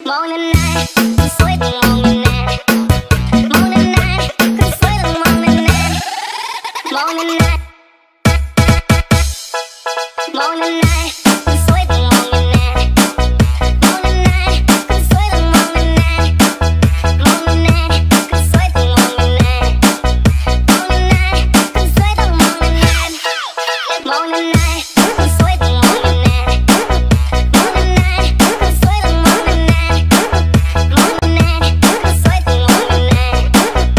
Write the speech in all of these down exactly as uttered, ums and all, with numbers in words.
Morning night, soy tu morning night. Morning night, soy tu morning night. Morning night, morning night, soy tu morning night. Morning night, soy tu morning night. Morning night, soy tu morning night. Morning night, soy tu morning night. Morning night, soy tu morning night. Morning night, soy tu morning night. Morning night, soy tu morning night.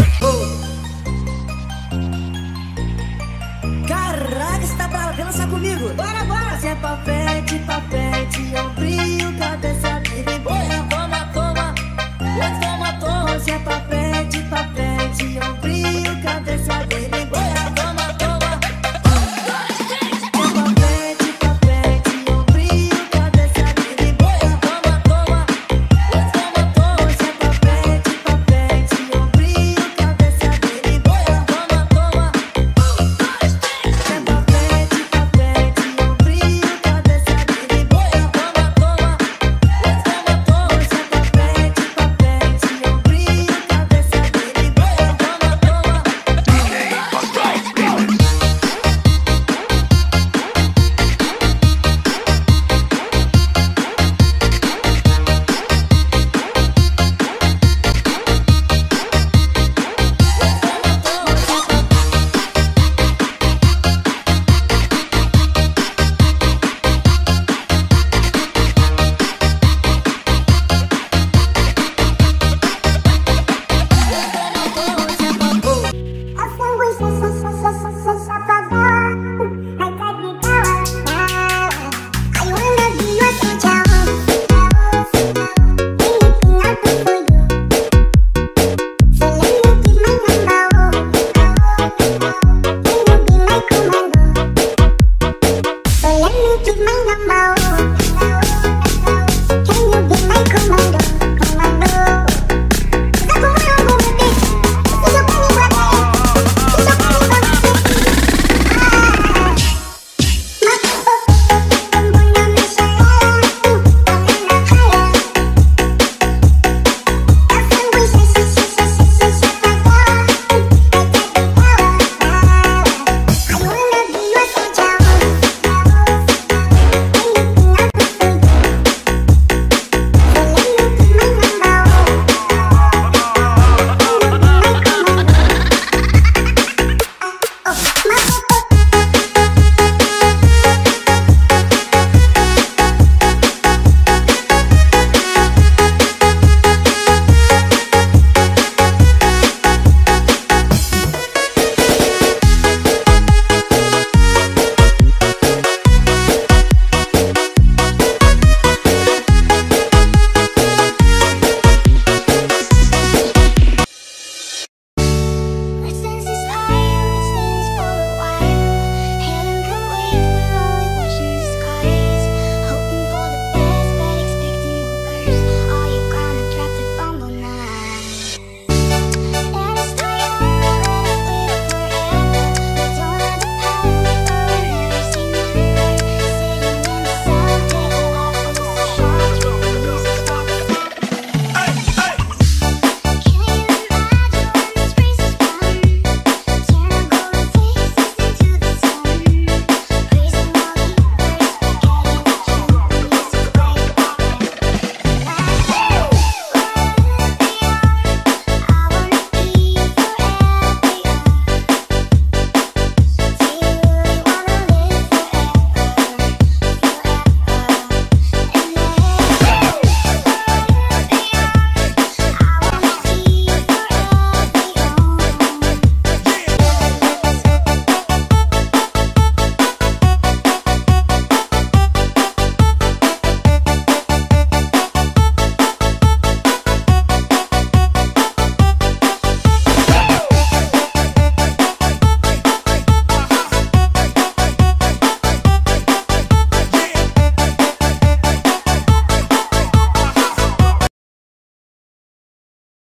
Caraca, você tá pra dançar comigo? Bora, bora! Se é papete, papete, ombrinho, cabeça, biriboia. Toma, toma, toma, toma. Se é papete, papete, ombrinho, cabeça, biriboia. Toma, toma. Se é papete, papete, ombrinho, cabeça, biriboia. Toma, toma, toma, toma. Se é papete, papete, ombrinho, cabeça, biriboia. Toma, toma. Se é papete, papete, ombrinho, cabeça, biriboia. Toma, toma, toma, toma. Se é papete, papete, ombrinho, cabeça, biriboia. Toma, toma. Give my number.